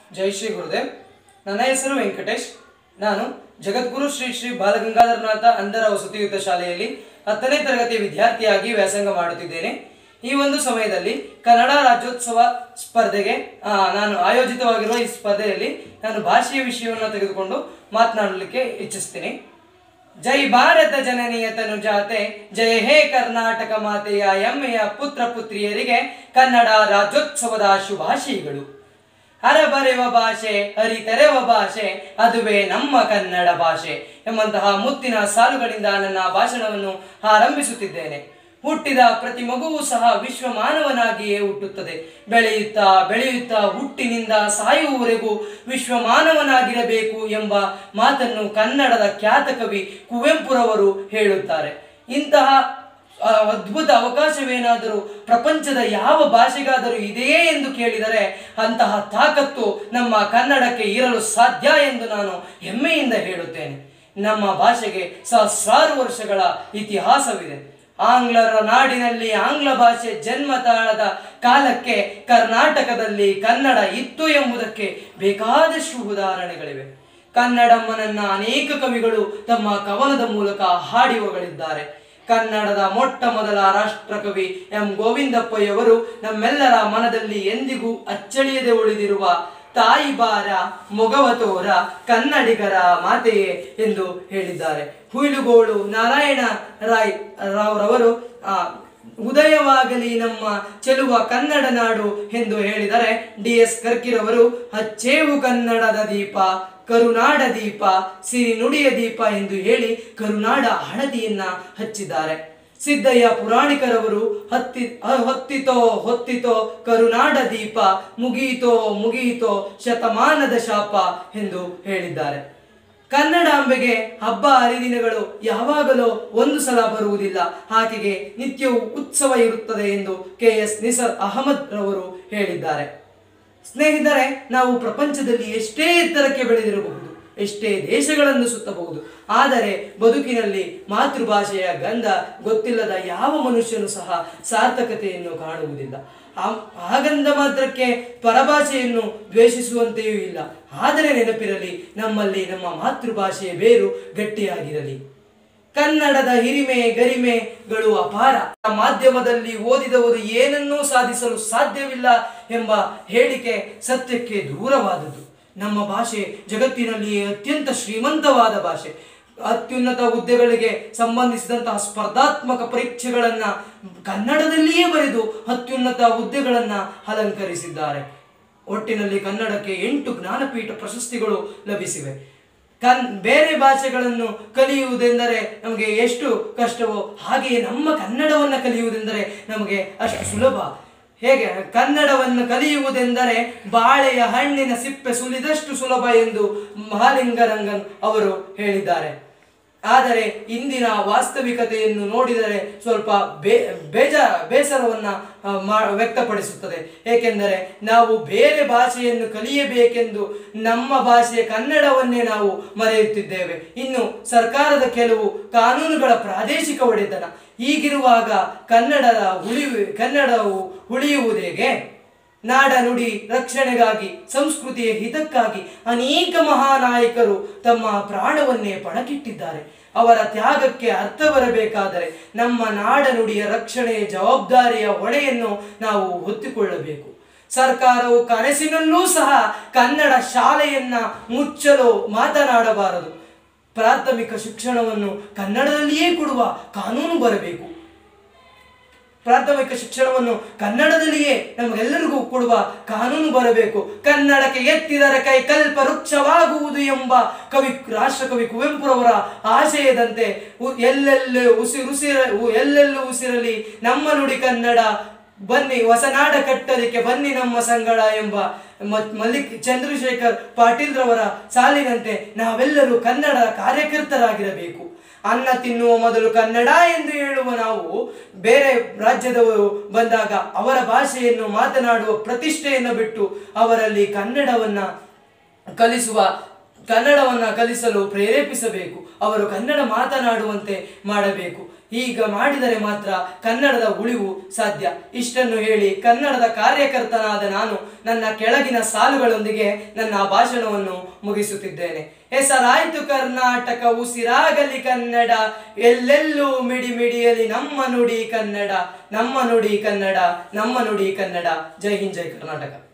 ಜೈ ಶ್ರೀ ಗುರುದೇವ್. ನನ್ನ ಹೆಸರು ವೆಂಕಟೇಶ್. ನಾನು ಜಗದ್ಗುರು ಶ್ರೀ ಶ್ರೀ ಬಾಲಗಂಗಾಧರನಾಥ ಅಂಧರ ವಸತಿಯುತ ಶಾಲೆಯಲ್ಲಿ 10ನೇ ತರಗತಿಯ ವಿದ್ಯಾರ್ಥಿಯಾಗಿ ವ್ಯಾಸಂಗ ಮಾಡುತ್ತಿದ್ದೇನೆ. ಈ ಒಂದು ಸಮಯದಲ್ಲಿ ಕನ್ನಡ ರಾಜ್ಯೋತ್ಸವ ಸ್ಪರ್ಧೆಗೆ ನಾನು ಆಯೋಜಿತವಾಗಿರುವ ಈ ಸ್ಪರ್ಧೆಯಲ್ಲಿ ನಾನು ಭಾಷೆಯ ವಿಷಯವನ್ನು ತೆಗೆದುಕೊಂಡು ಮಾತನಾಡಲಿಕ್ಕೆ ಇಚ್ಛಿಸ್ತೀನಿ. ಜೈ ಭಾರತ ಜನನಿಯ ತನುಜಾತೆ, ಜಯ ಹೇ ಕರ್ನಾಟಕ ಮಾತೆಯ ಹೆಮ್ಮೆಯ ಪುತ್ರ ಪುತ್ರಿಯರಿಗೆ ಕನ್ನಡ ರಾಜ್ಯೋತ್ಸವದ ಶುಭಾಶಯಗಳು. ಹರಬರೆವ ಭಾಷೆ, ಹರಿತೆರೆವ ಭಾಷೆ, ಅದುವೇ ನಮ್ಮ ಕನ್ನಡ ಭಾಷೆ ಎಂಬಂತಹ ಮುತ್ತಿನ ಸಾಲುಗಳಿಂದ ನನ್ನ ಭಾಷಣವನ್ನು ಆರಂಭಿಸುತ್ತಿದ್ದೇನೆ. ಹುಟ್ಟಿದ ಪ್ರತಿ ಮಗುವೂ ಸಹ ವಿಶ್ವ ಮಾನವನಾಗಿಯೇ ಹುಟ್ಟುತ್ತದೆ. ಬೆಳೆಯುತ್ತಾ ಬೆಳೆಯುತ್ತಾ ಹುಟ್ಟಿನಿಂದ ಸಾಯುವವರೆಗೂ ವಿಶ್ವ ಮಾನವನಾಗಿರಬೇಕು ಎಂಬ ಮಾತನ್ನು ಕನ್ನಡದ ಖ್ಯಾತ ಕವಿ ಕುವೆಂಪುರವರು ಹೇಳುತ್ತಾರೆ. ಇಂತಹ ಅದ್ಭುತ ಅವಕಾಶವೇನಾದರೂ ಪ್ರಪಂಚದ ಯಾವ ಭಾಷೆಗಾದರೂ ಇದೆಯೇ ಎಂದು ಕೇಳಿದರೆ ಅಂತಹ ತಾಕತ್ತು ನಮ್ಮ ಕನ್ನಡಕ್ಕೆ ಇರಲು ಸಾಧ್ಯ ಎಂದು ನಾನು ಹೆಮ್ಮೆಯಿಂದ ಹೇಳುತ್ತೇನೆ. ನಮ್ಮ ಭಾಷೆಗೆ ಸಹಸ್ರಾರು ವರ್ಷಗಳ ಇತಿಹಾಸವಿದೆ. ಆಂಗ್ಲರ ನಾಡಿನಲ್ಲಿ ಆಂಗ್ಲ ಭಾಷೆ ಜನ್ಮ ತಾಳದ ಕಾಲಕ್ಕೆ ಕರ್ನಾಟಕದಲ್ಲಿ ಕನ್ನಡ ಇತ್ತು ಎಂಬುದಕ್ಕೆ ಬೇಕಾದಷ್ಟು ಉದಾಹರಣೆಗಳಿವೆ. ಕನ್ನಡಮ್ಮನನ್ನ ಅನೇಕ ಕವಿಗಳು ತಮ್ಮ ಕವನದ ಮೂಲಕ ಹಾಡಿಗಳಿದ್ದಾರೆ. ಕನ್ನಡದ ಮೊಟ್ಟ ಮೊದಲ ರಾಷ್ಟ್ರಕವಿ ಎಂ ಗೋವಿಂದಪ್ಪಯ್ಯವರು ನಮ್ಮೆಲ್ಲರ ಮನದಲ್ಲಿ ಎಂದಿಗೂ ಅಚ್ಚಳಿಯದೆ ಉಳಿದಿರುವ ತಾಯಿ ಬಾರ ಮೊಗವ ತೋರ ಕನ್ನಡಿಗರ ಮಾತೆಯೇ ಎಂದು ಹೇಳಿದ್ದಾರೆ. ಹುಯಿಲುಗೋಳು ನಾರಾಯಣ ರಾವ್ರವರು ಉದಯವಾಗಲಿ ನಮ್ಮ ಚೆಲುವ ಕನ್ನಡ ನಾಡು ಎಂದು ಹೇಳಿದರೆ, DS ಕರ್ಕಿರವರು ಹಚ್ಚೇವು ಕನ್ನಡದ ದೀಪ, ಕರುನಾಡ ದೀಪ, ಸಿರಿ ನುಡಿಯ ದೀಪ ಎಂದು ಹೇಳಿ ಕರುನಾಡ ಹಳದಿಯನ್ನ ಹಚ್ಚಿದ್ದಾರೆ. ಸಿದ್ದಯ್ಯ ಪುರಾಣಿಕರವರು ಹೊತ್ತಿತೋ ಹೊತ್ತಿತೋ ಕರುನಾಡ ದೀಪ, ಮುಗಿಯಿತೋ ಮುಗಿಯಿತೋ ಶತಮಾನದ ಶಾಪ ಎಂದು ಹೇಳಿದ್ದಾರೆ. ಕನ್ನಡಾಂಬೆಗೆ ಹಬ್ಬ ಹರಿದಿನಗಳು ಯಾವಾಗಲೂ ಒಂದು ಸಲ ಬರುವುದಿಲ್ಲ, ಆಕೆಗೆ ನಿತ್ಯವೂ ಉತ್ಸವ ಇರುತ್ತದೆ ಎಂದು KS ನಿಸಾರ್ ಅಹಮದ್ ರವರು ಹೇಳಿದ್ದಾರೆ. ಸ್ನೇಹಿತರೆ, ನಾವು ಪ್ರಪಂಚದಲ್ಲಿ ಎಷ್ಟೇ ಎತ್ತರಕ್ಕೆ ಬೆಳೆದಿರಬಹುದು, ಎಷ್ಟೇ ದೇಶಗಳನ್ನು ಸುತ್ತಬಹುದು, ಆದರೆ ಬದುಕಿನಲ್ಲಿ ಮಾತೃಭಾಷೆಯ ಗಂಧ ಗೊತ್ತಿಲ್ಲದ ಯಾವ ಮನುಷ್ಯನು ಸಹ ಸಾರ್ಥಕತೆಯನ್ನು ಕಾಣುವುದಿಲ್ಲ. ಹಾಗಂದ ಮಾತ್ರಕ್ಕೆ ಪರಭಾಷೆಯನ್ನು ದ್ವೇಷಿಸುವಂತೆಯೂ ಇಲ್ಲ. ಆದರೆ ನೆನಪಿರಲಿ, ನಮ್ಮಲ್ಲಿ ನಮ್ಮ ಮಾತೃಭಾಷೆಯ ಬೇರು ಗಟ್ಟಿಯಾಗಿರಲಿ. ಕನ್ನಡದ ಹಿರಿಮೆ ಗರಿಮೆಗಳು ಅಪಾರ. ಮಾಧ್ಯಮದಲ್ಲಿ ಓದಿದವರು ಏನನ್ನೂ ಸಾಧಿಸಲು ಸಾಧ್ಯವಿಲ್ಲ ಎಂಬ ಹೇಳಿಕೆ ಸತ್ಯಕ್ಕೆ ದೂರವಾದದ್ದು. ನಮ್ಮ ಭಾಷೆ ಜಗತ್ತಿನಲ್ಲಿಯೇ ಅತ್ಯಂತ ಶ್ರೀಮಂತವಾದ ಭಾಷೆ. ಅತ್ಯುನ್ನತ ಹುದ್ದೆಗಳಿಗೆ ಸಂಬಂಧಿಸಿದಂತಹ ಸ್ಪರ್ಧಾತ್ಮಕ ಪರೀಕ್ಷೆಗಳನ್ನು ಕನ್ನಡದಲ್ಲಿಯೇ ಬರೆದು ಅತ್ಯುನ್ನತ ಹುದ್ದೆಗಳನ್ನು ಅಲಂಕರಿಸಿದ್ದಾರೆ. ಒಟ್ಟಿನಲ್ಲಿ ಕನ್ನಡಕ್ಕೆ 8 ಜ್ಞಾನಪೀಠ ಪ್ರಶಸ್ತಿಗಳು ಲಭಿಸಿವೆ. ಬೇರೆ ಭಾಷೆಗಳನ್ನು ಕಲಿಯುವುದೆಂದರೆ ನಮಗೆ ಎಷ್ಟು ಕಷ್ಟವೋ ಹಾಗೆಯೇ ನಮ್ಮ ಕನ್ನಡವನ್ನು ಕಲಿಯುವುದೆಂದರೆ ನಮಗೆ ಅಷ್ಟು ಸುಲಭ. ಹೇಗೆ ಕನ್ನಡವನ್ನು ಕಲಿಯುವುದೆಂದರೆ ಬಾಳೆಯ ಹಣ್ಣಿನ ಸಿಪ್ಪೆ ಸುಲಿದಷ್ಟು ಸುಲಭ ಎಂದು ಮಹಾಲಿಂಗರಂಗನ್ ಅವರು ಹೇಳಿದ್ದಾರೆ. ಆದರೆ ಇಂದಿನ ವಾಸ್ತವಿಕತೆಯನ್ನು ನೋಡಿದರೆ ಸ್ವಲ್ಪ ಬೇಸರವನ್ನು ವ್ಯಕ್ತಪಡಿಸುತ್ತದೆ. ಏಕೆಂದರೆ ನಾವು ಬೇರೆ ಭಾಷೆಯನ್ನು ಕಲಿಯಬೇಕೆಂದು ನಮ್ಮ ಭಾಷೆ ಕನ್ನಡವನ್ನೇ ನಾವು ಮರೆಯುತ್ತಿದ್ದೇವೆ. ಇನ್ನು ಸರ್ಕಾರದ ಕೆಲವು ಕಾನೂನುಗಳ ಪ್ರಾದೇಶಿಕ ಒಡೆತನ ಹೀಗಿರುವಾಗ ಕನ್ನಡವು ಉಳಿಯುವುದೇಗೆ? ನಾಡ ನುಡಿ ರಕ್ಷಣೆಗಾಗಿ, ಸಂಸ್ಕೃತಿಯ ಹಿತಕ್ಕಾಗಿ ಅನೇಕ ಮಹಾನಾಯಕರು ತಮ್ಮ ಪ್ರಾಣವನ್ನೇ ಪಣಕ್ಕಿಟ್ಟಿದ್ದಾರೆ. ಅವರ ತ್ಯಾಗಕ್ಕೆ ಅರ್ಥ ಬರಬೇಕಾದರೆ ನಮ್ಮ ನಾಡ ನುಡಿಯ ರಕ್ಷಣೆಯ ಜವಾಬ್ದಾರಿಯ ಹೊಣೆಯನ್ನು ನಾವು ಹೊತ್ತುಕೊಳ್ಳಬೇಕು. ಸರ್ಕಾರವು ಕನಸಿನಲ್ಲೂ ಸಹ ಕನ್ನಡ ಶಾಲೆಯನ್ನ ಮುಚ್ಚಲು ಮಾತನಾಡಬಾರದು. ಪ್ರಾಥಮಿಕ ಶಿಕ್ಷಣವನ್ನು ಕನ್ನಡದಲ್ಲಿಯೇ ಕೊಡುವ ಕಾನೂನು ಬರಬೇಕು. ಪ್ರಾಥಮಿಕ ಶಿಕ್ಷಣವನ್ನು ಕನ್ನಡದಲ್ಲಿಯೇ ನಮಗೆಲ್ಲರಿಗೂ ಕೊಡುವ ಕಾನೂನು ಬರಬೇಕು. ಕನ್ನಡಕ್ಕೆ ಎತ್ತಿದರೆ ಕೈ ಕಲ್ಪ ವೃಕ್ಷವಾಗುವುದು ಎಂಬ ರಾಷ್ಟ್ರಕವಿ ಕುವೆಂಪುರವರ ಆಶಯದಂತೆ ಎಲ್ಲೆಲ್ಲೂ ಉಸಿರಲಿ ನಮ್ಮ ನುಡಿ ಕನ್ನಡ, ಬನ್ನಿ ಹೊಸನಾಡ ಕಟ್ಟಲಿಕ್ಕೆ ಬನ್ನಿ ನಮ್ಮ ಸಂಗಡ ಎಂಬ ಮಲ್ಲಿಕ್ ಚಂದ್ರಶೇಖರ್ ಪಾಟೀಲ್ ರವರ ಸಾಲಿನಂತೆ ನಾವೆಲ್ಲರೂ ಕನ್ನಡ ಕಾರ್ಯಕರ್ತರಾಗಿರಬೇಕು. ಅನ್ನ ತಿನ್ನುವ ಮೊದಲು ಕನ್ನಡ ಎಂದು ಹೇಳುವ ನಾವು ಬೇರೆ ರಾಜ್ಯದವರು ಬಂದಾಗ ಅವರ ಭಾಷೆಯನ್ನು ಮಾತನಾಡುವ ಪ್ರತಿಷ್ಠೆಯನ್ನು ಬಿಟ್ಟು ಅವರಲ್ಲಿ ಕನ್ನಡವನ್ನು ಕಲಿಸಲು ಪ್ರೇರೇಪಿಸಬೇಕು. ಅವರು ಕನ್ನಡ ಮಾತನಾಡುವಂತೆ ಮಾಡಬೇಕು. ಹೀಗ ಮಾಡಿದರೆ ಮಾತ್ರ ಕನ್ನಡದ ಉಳಿವು ಸಾಧ್ಯ. ಇಷ್ಟನ್ನು ಹೇಳಿ ಕನ್ನಡದ ಕಾರ್ಯಕರ್ತನಾದ ನಾನು ನನ್ನ ಕೆಳಗಿನ ಸಾಲುಗಳೊಂದಿಗೆ ನನ್ನ ಭಾಷಣವನ್ನು ಮುಗಿಸುತ್ತಿದ್ದೇನೆ. ಹೆಸರಾಯ್ತು ಕರ್ನಾಟಕ, ಉಸಿರಾಗಲಿ ಕನ್ನಡ, ಎಲ್ಲೆಲ್ಲೂ ಮಿಡಿ ಮಿಡಿಯಲಿ ನಮ್ಮ ನುಡಿ ಕನ್ನಡ, ನಮ್ಮ ನುಡಿ ಕನ್ನಡ, ನಮ್ಮ ನುಡಿ ಕನ್ನಡ. ಜೈ ಹಿಂದ್, ಜೈ ಕರ್ನಾಟಕ.